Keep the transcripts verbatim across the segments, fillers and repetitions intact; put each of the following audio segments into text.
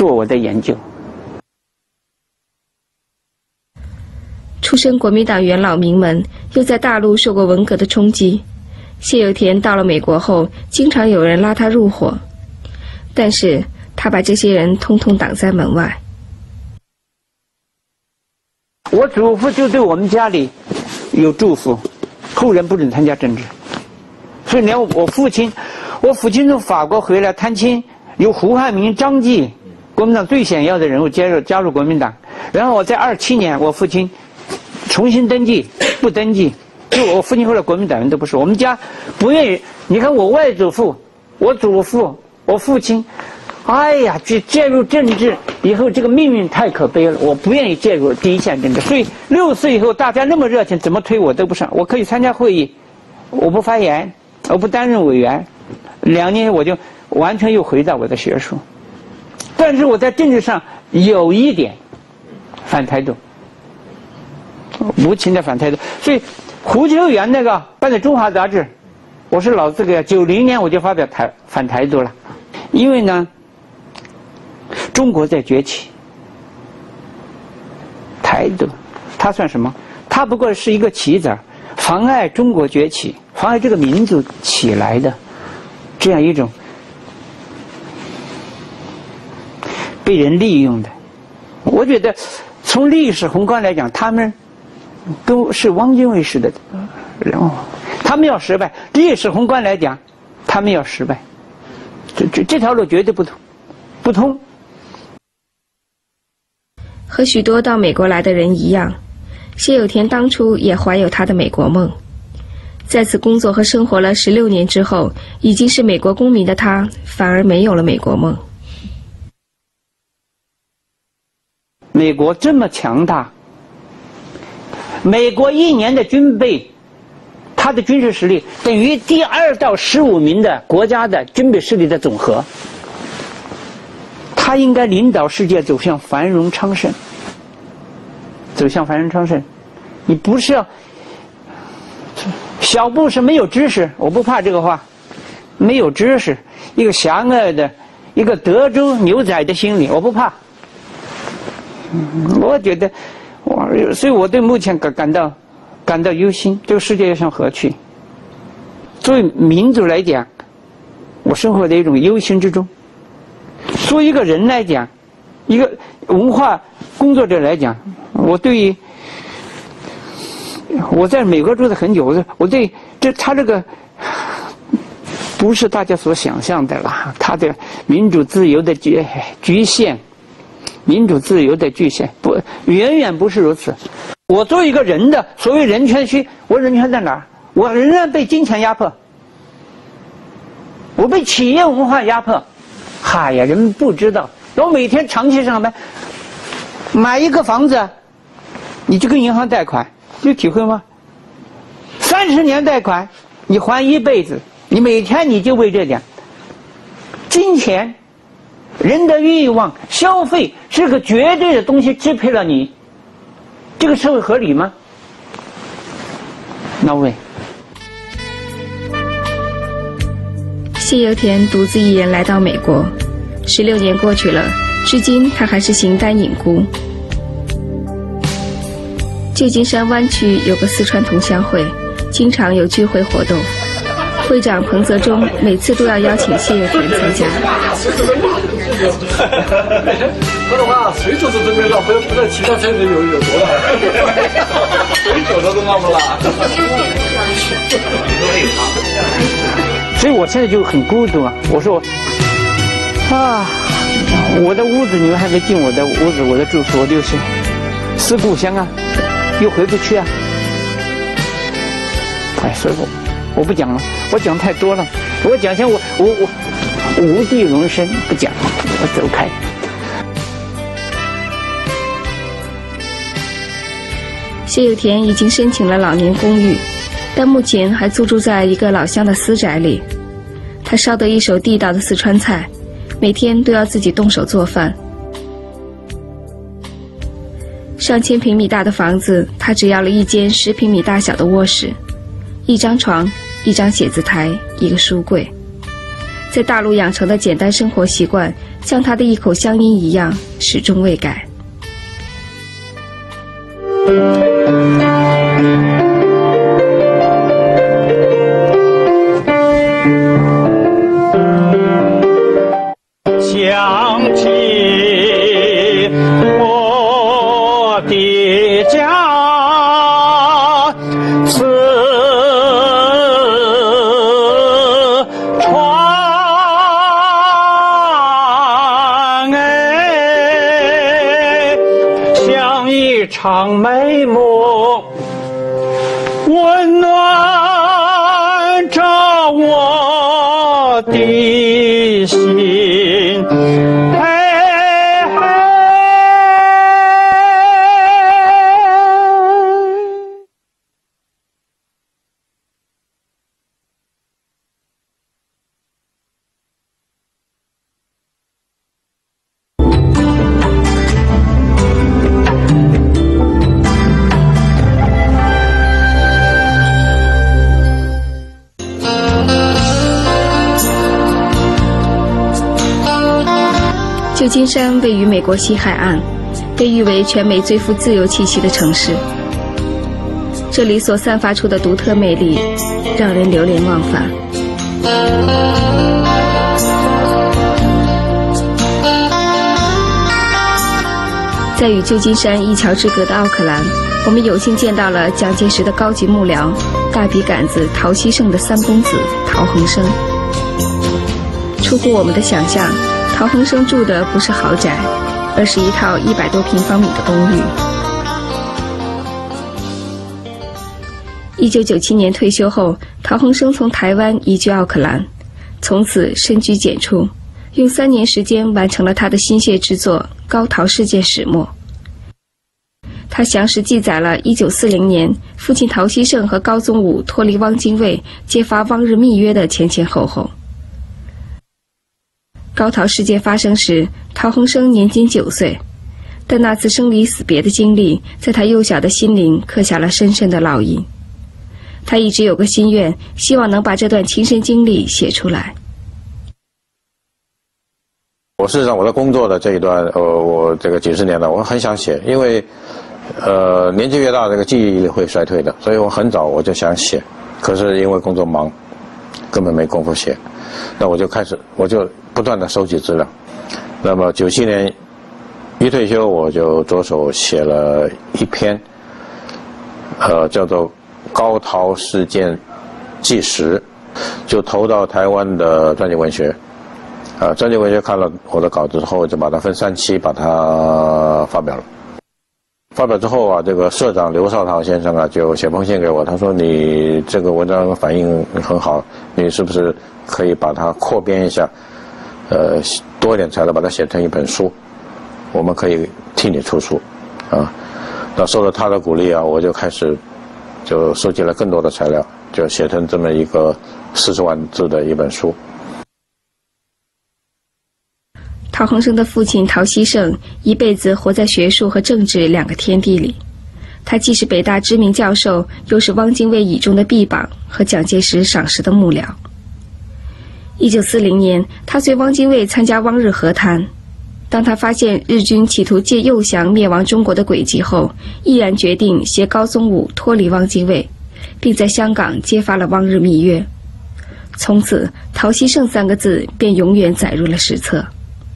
做我的研究。 出身国民党元老名门，又在大陆受过文革的冲击，谢有田到了美国后，经常有人拉他入伙，但是他把这些人通通挡在门外。 我祖父就对我们家里有祝福，后人不准参加政治，所以连我父亲，我父亲从法国回来探亲，有胡汉民、张继，国民党最显要的人物加入加入国民党。然后我在二七年，我父亲重新登记，不登记，就我父亲后来国民党人都不是，我们家不愿意。你看我外祖父、我祖父、我父亲，哎呀，去介入政治以后，这个命运太可悲了，我不愿意介入第一线政治。所以六岁以后大家那么热情，怎么推我都不上。我可以参加会议，我不发言，我不担任委员，两年我就完全又回到我的学术。但是我在政治上有一点反台独，无情的反台独。所以胡秋原那个办的《中华》杂志，我是老这个九零年我就发表台反台独了，因为呢，中国在崛起，台独它算什么？它不过是一个棋子，妨碍中国崛起，妨碍这个民族起来的这样一种被人利用的。我觉得从历史宏观来讲，他们都是汪精卫式的人物，他们要失败。历史宏观来讲，他们要失败，这这这条路绝对不通，不通。 和许多到美国来的人一样，谢有田当初也怀有他的美国梦。在此工作和生活了十六年之后，已经是美国公民的他，反而没有了美国梦。 美国这么强大，美国一年的军备，它的军事实力等于第二到十五名的国家的军备势力的总和。他应该领导世界走向繁荣昌盛，走向繁荣昌盛。你不是要小布什没有知识，我不怕这个话，没有知识，一个狭隘的一个德州牛仔的心理，我不怕。我觉得，我所以我对目前感感到感到忧心，这个世界要向何去？作为民族来讲，我生活在一种忧心之中；作为一个人来讲，一个文化工作者来讲，我对于我在美国住了很久，我我对这他这个不是大家所想象的啦，他的民主自由的局局限。民主自由的局限不远远不是如此。我作为一个人的所谓人权区，我人权在哪儿？我仍然被金钱压迫，我被企业文化压迫。嗨呀，人们不知道，我每天长期上班，买一个房子，你就跟银行贷款，你有体会吗？三十年贷款，你还一辈子，你每天你就为这点金钱。人的欲望、消费是个绝对的东西支配了你，这个社会合理吗 ？No way。 谢有田独自一人来到美国，十六年过去了，至今他还是形单影孤。旧金山湾区有个四川同乡会，经常有聚会活动。会长彭泽忠每次都要邀请谢有田参加。 这种啊，水酒是准备了，不要不知道其他菜有有多了，水酒都弄不了。 所以我现在就很孤独啊！我说啊，我的屋子你们还没进我的屋子，我的住所，我就是思故乡啊，又回不去啊。哎，所以我。我不讲了，我讲太多了。我讲先我我我无地容身，不讲了，我走开。 谢有田已经申请了老年公寓，但目前还租住在一个老乡的私宅里。他烧得一手地道的四川菜，每天都要自己动手做饭。上千平米大的房子，他只要了一间十平米大小的卧室，一张床。一张写字台，一个书柜。在大陆养成的简单生活习惯， 像他的一口乡音一样始终未改。 想起我的家，四川哎，像一场美梦，温暖着我的心。 旧金山位于美国西海岸，被誉为全美最富自由气息的城市。这里所散发出的独特魅力，让人流连忘返。在与旧金山一桥之隔的奥克兰，我们有幸见到了蒋介石的高级幕僚、大笔杆子陶希圣的三公子陶恒生。出乎我们的想象，陶恒生住的不是豪宅，而是一套一百多平方米的公寓。一九九七年退休后，陶恒生从台湾移居奥克兰，从此深居简出，用三年时间完成了他的心血之作《高陶事件始末》。他详实记载了一九四零年父亲陶希圣和高宗武脱离汪精卫揭发汪日密约的前前后后。高陶事件发生时，陶恒生年仅九岁，但那次生离死别的经历在他幼小的心灵刻下了深深的烙印。他一直有个心愿，希望能把这段亲身经历写出来。 我事实上我的工作的这一段，呃，我这个几十年了，我很想写，因为，呃，年纪越大，这个记忆力会衰退的，所以我很早我就想写，可是因为工作忙，根本没工夫写。那我就开始，我就不断的收集资料。那么九七年一退休，我就着手写了一篇，呃，叫做《高陶事件纪实》，就投到台湾的传记文学。呃，传记文学看了我的稿子之后，就把它分三期把它发表了。发表之后啊，这个社长刘少棠先生啊，就写封信给我，他说你这个文章反应很好，你是不是可以把它扩编一下，呃，多一点材料，把它写成一本书，我们可以替你出书，啊，那受了他的鼓励啊，我就开始就收集了更多的材料，就写成这么一个四十万字的一本书。 陶恒生的父亲陶希圣一辈子活在学术和政治两个天地里，他既是北大知名教授，又是汪精卫倚重的臂膀和蒋介石赏识的幕僚。一九四零年，他随汪精卫参加汪日和谈，当他发现日军企图借诱降灭亡中国的诡计后，毅然决定携高宗武脱离汪精卫，并在香港揭发了汪日密约。从此，陶希圣三个字便永远载入了史册。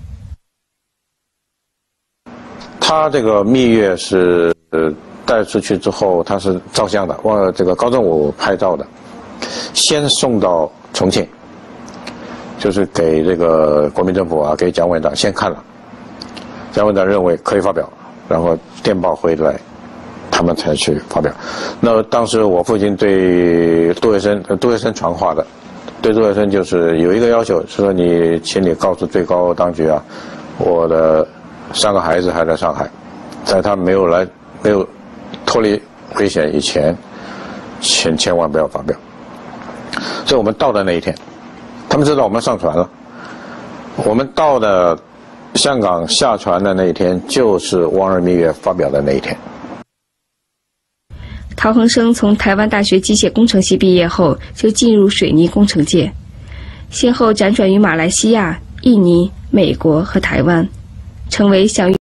他这个蜜月是呃带出去之后，他是照相的，往这个高宗武拍照的，先送到重庆，就是给这个国民政府啊，给蒋委员长先看了，蒋委员长认为可以发表，然后电报回来，他们才去发表。那当时我父亲对杜月笙，杜月笙传话的，对杜月笙就是有一个要求，是说你，请你告诉最高当局啊，我的三个孩子还在上海，在他没有来没有脱离危险以前，请千万不要发表。所以我们到的那一天，他们知道我们上船了，我们到的香港下船的那一天，就是汪日密约发表的那一天。 陶恒生从台湾大学机械工程系毕业后，就进入水泥工程界，先后辗转于马来西亚、印尼、 美国和台湾，成为享誉